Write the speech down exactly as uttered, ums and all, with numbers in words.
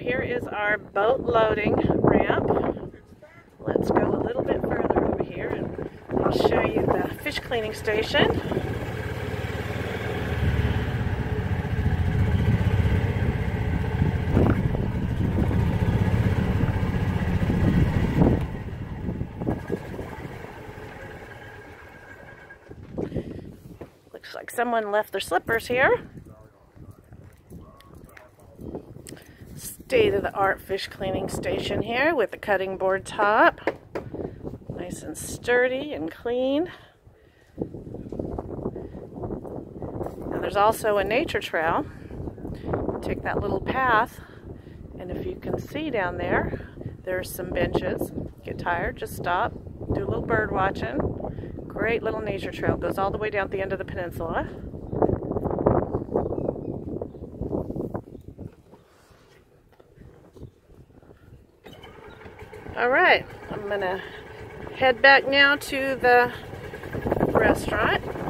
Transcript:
here is our boat loading ramp. Let's go a little bit further over here and I'll show you the fish cleaning station. Looks like someone left their slippers here. State-of-the-art fish cleaning station here with the cutting board top. Nice and sturdy and clean. And there's also a nature trail. Take that little path, and if you can see down there, there's some benches. Get tired, just stop, do a little bird watching. Great little nature trail, goes all the way down at the end of the peninsula. Alright, I'm gonna head back now to the restaurant.